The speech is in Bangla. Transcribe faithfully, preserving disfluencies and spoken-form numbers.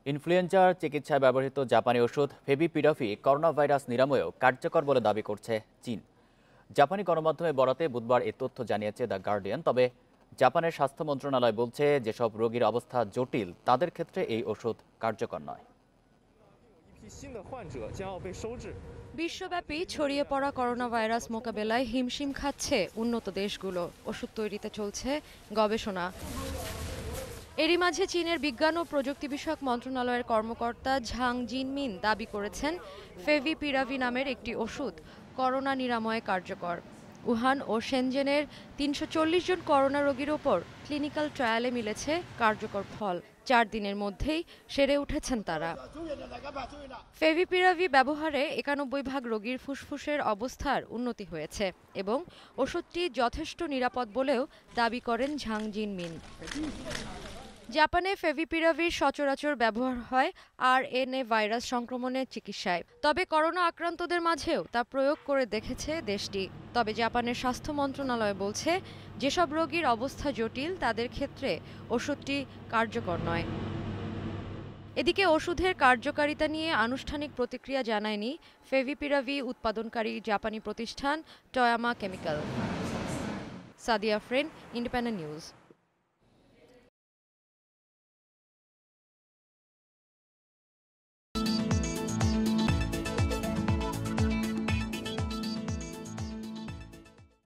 ইনফ্লুয়েঞ্জার চিকিৎসায় ব্যবহৃত জাপানি ওষুধ ফেভিপিরাভি করোনা ভাইরাস নিরাময়েও কার্যকর বলে দাবি করছে চীন। জাপানি গণমাধ্যমে বরাতে বুধবার এ তথ্য জানিয়েছে দ্য গার্ডিয়ান। তবে জাপানের স্বাস্থ্য মন্ত্রণালয় বলছে, যেসব রোগীর অবস্থা জটিল তাদের ক্ষেত্রে এই ওষুধ কার্যকর নয়। বিশ্বব্যাপী ছড়িয়ে পড়া করোনা ভাইরাস মোকাবেলায় হিমশিম খাচ্ছে উন্নত দেশগুলো। ওষুধ তৈরিতে চলছে গবেষণা। এরই মাঝে চীনের বিজ্ঞান ও প্রযুক্তি বিষয়ক মন্ত্রণালয়ের কর্মকর্তা ঝাং জিনমিন দাবি করেছেন, ফেভিপিরাভি নামের একটি ওষুধ করোনা নিরাময়ে কার্যকর। উহান ও শেনজেনের তিনশো চল্লিশ জন করোনা রোগীর ওপর ক্লিনিক্যাল ট্রায়ালে মিলেছে কার্যকর ফল। চার দিনের মধ্যেই সেরে উঠেছেন তারা। ফেভিপিরাভি ব্যবহারে একানব্বই ভাগ রোগীর ফুসফুসের অবস্থার উন্নতি হয়েছে এবং ওষুধটি যথেষ্ট নিরাপদ বলেও দাবি করেন ঝাং জিনমিন। জাপানে ফেভিপিরাভির সচরাচর ব্যবহার হয় আরএনএ ভাইরাস সংক্রমণের চিকিৎসায়। তবে করোনা আক্রান্তদের মাঝেও তা প্রয়োগ করে দেখেছে দেশটি। তবে জাপানের স্বাস্থ্য মন্ত্রণালয় বলছে, যেসব রোগীর অবস্থা জটিল তাদের ক্ষেত্রে ওষুধটি কার্যকর নয়। এদিকে ওষুধের কার্যকারিতা নিয়ে আনুষ্ঠানিক প্রতিক্রিয়া জানায়নি ফেভিপিরাভি উৎপাদনকারী জাপানি প্রতিষ্ঠান টয়ামা কেমিক্যাল। সাদিয়া ফ্রেন, ইন্ডিপেন্ডেন্ট নিউজ।